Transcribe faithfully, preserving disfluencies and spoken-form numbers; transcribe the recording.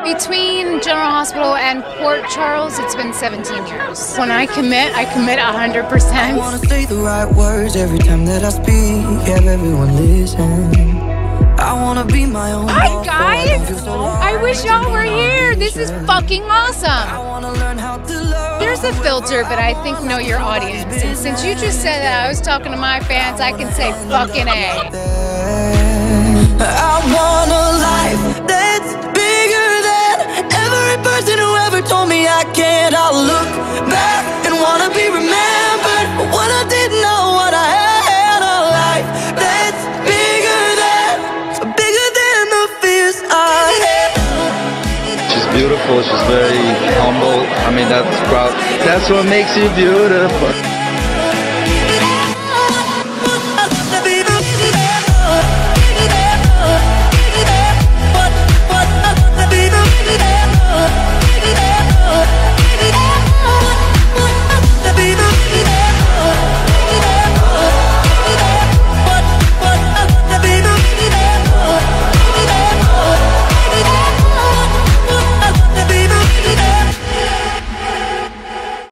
Between General Hospital and Port Charles, it's been seventeen years. When I commit, I commit one hundred percent. I wanna say the right words every time that I speak. Have everyone listen. I wanna be my own. Hi guys! I wish y'all were here. This is fucking awesome. There's a filter, but I think know your audience. And since you just said that I was talking to my fans, I can say fucking A. I want a life that's bigger than every person who ever told me I can't. I'll look back and wanna be remembered for what I didn't know what I had. A life that's bigger than, bigger than the fears I had. She's beautiful, she's very humble. I mean, that's proud. That's what makes you beautiful.